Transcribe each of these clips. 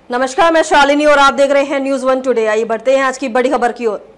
नमस्कार, मैं शालिनी और आप देख रहे हैं न्यूज़ 1 टुडे। आइए बढ़ते हैं आज की बड़ी खबर की ओर।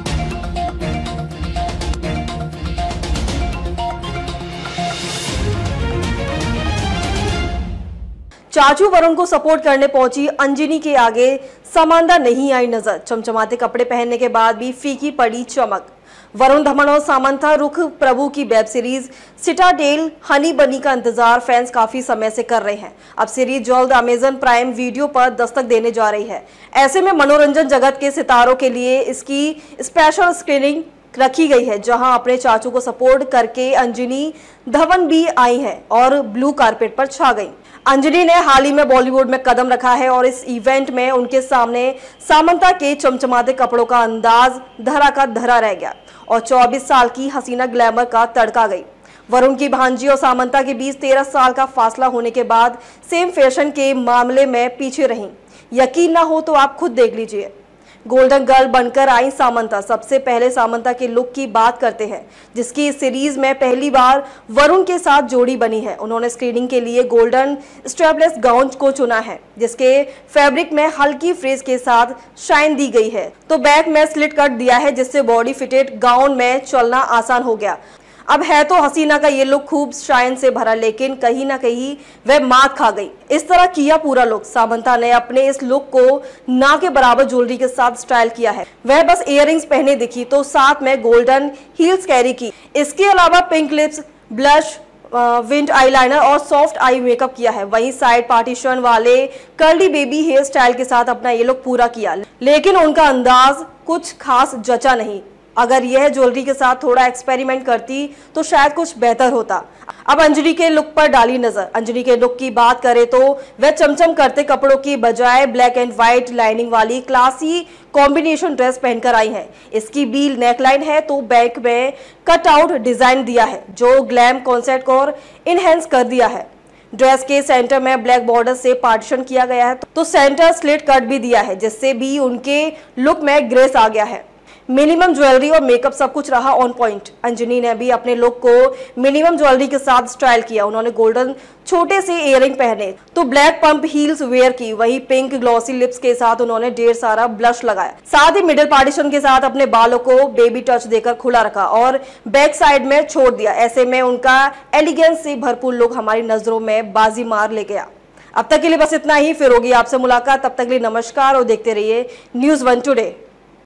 चाचू वरुण को सपोर्ट करने पहुंची अंजनी के आगे सामान्यता नहीं आई नजर। चमचमाते कपड़े पहनने के बाद भी फीकी पड़ी चमक। वरुण धवन और सामंथा रुख प्रभु की वेब सीरीज सिटाडेल हनी बनी का इंतजार फैंस काफी समय से कर रहे हैं। अब सीरीज जल्द अमेजन प्राइम वीडियो पर दस्तक देने जा रही है। ऐसे में मनोरंजन जगत के सितारों के लिए इसकी स्पेशल स्क्रीनिंग रखी गई है, जहां अपने चाचू को सपोर्ट करके अंजनी धवन भी आई हैं और ब्लू कारपेट पर छा गई। अंजनी ने हाल ही में बॉलीवुड में कदम रखा है और इस इवेंट में उनके सामने सामंता के चमचमाते कपड़ों का अंदाज धरा का धरा रह गया और 24 साल की हसीना ग्लैमर का तड़का गई। वरुण की भांजी और सामंता के बीच 13 साल का फासला होने के बाद सेम फैशन के मामले में पीछे रहीं। यकीन ना हो तो आप खुद देख लीजिए। गोल्डन गर्ल बनकर आई सामंता। सबसे पहले सामंता के लुक की बात करते हैं, जिसकी इस सीरीज में पहली बार वरुण के साथ जोड़ी बनी है। उन्होंने स्क्रीनिंग के लिए गोल्डन स्ट्रैपलेस गाउन को चुना है, जिसके फैब्रिक में हल्की फ्रिज के साथ शाइन दी गई है। तो बैक में स्लिट कट दिया है, जिससे बॉडी फिटेड गाउन में चलना आसान हो गया। अब है तो हसीना का ये लुक खूब शाइन से भरा, लेकिन कहीं ना कहीं वह मात खा गई। इस तरह किया पूरा लुक। सामंता ने अपने इस लुक को ना के बराबर ज्वेलरी के साथ स्टाइल किया है। वह बस इयररिंग्स पहने दिखी तो साथ में गोल्डन हील्स कैरी की। इसके अलावा pink lips, blush, wing eyeliner और सॉफ्ट आई मेकअप किया है। वहीं साइड पार्टीशन वाले कर्ली बेबी हेयर स्टाइल के साथ अपना ये लुक पूरा किया, लेकिन उनका अंदाज कुछ खास जचा नहीं। अगर यह ज्वेलरी के साथ थोड़ा एक्सपेरिमेंट करती तो शायद कुछ बेहतर होता। अब अंजनी के लुक पर डाली नजर। अंजनी के लुक की बात करें तो वह चमचम करते कपड़ों की बजाय ब्लैक एंड व्हाइट लाइनिंग वाली क्लासी कॉम्बिनेशन ड्रेस पहनकर आई है। इसकी बील नेकलाइन है तो बैक में कटआउट डिजाइन दिया है, जो ग्लैम कॉन्सेप्ट को और इनहेंस कर दिया है। ड्रेस के सेंटर में ब्लैक बॉर्डर से पार्टीशन किया गया है, तो सेंटर स्लिट कट भी दिया है, जिससे भी उनके लुक में ग्रेस आ गया है। मिनिमम ज्वेलरी और मेकअप सब कुछ रहा ऑन पॉइंट। अंजनी ने भी अपने लुक को मिनिमम ज्वेलरी के साथ स्टाइल किया। उन्होंने गोल्डन छोटे से इयररिंग पहने तो ब्लैक पंप हील्स वेयर की। वही पिंक ग्लॉसी लिप्स के साथ उन्होंने ढेर सारा ब्लश लगाया। साथ ही मिडिल पार्टीशन के साथ अपने बालों को बेबी टच देकर खुला रखा और बैक साइड में छोड़ दिया। ऐसे में उनका एलिगेंस से भरपूर लुक हमारी नजरों में बाजी मार ले गया। अब तक के लिए बस इतना ही। फिर होगी आपसे मुलाकात। तब तक के लिए नमस्कार और देखते रहिए न्यूज़ 1 टुडे।